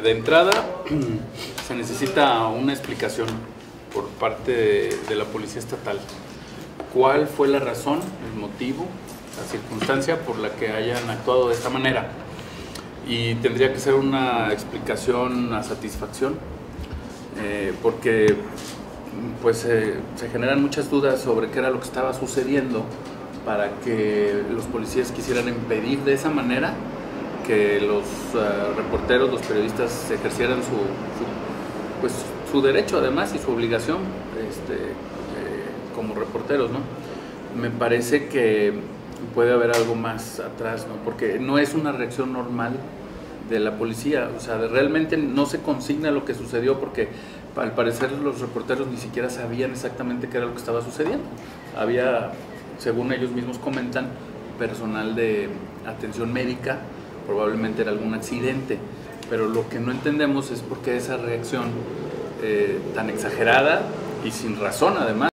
De entrada, se necesita una explicación por parte de la Policía Estatal. ¿Cuál fue la razón, el motivo, la circunstancia por la que hayan actuado de esta manera? Y tendría que ser una explicación a satisfacción, porque pues, se generan muchas dudas sobre qué era lo que estaba sucediendo para que los policías quisieran impedir de esa manera que los reporteros, los periodistas ejercieran su derecho además y su obligación como reporteros, ¿no? Me parece que puede haber algo más atrás, ¿no? Porque no es una reacción normal de la policía, o sea, realmente no se consigna lo que sucedió porque al parecer los reporteros ni siquiera sabían exactamente qué era lo que estaba sucediendo. Había, según ellos mismos comentan, personal de atención médica, probablemente era algún accidente, pero lo que no entendemos es por qué esa reacción tan exagerada y sin razón además.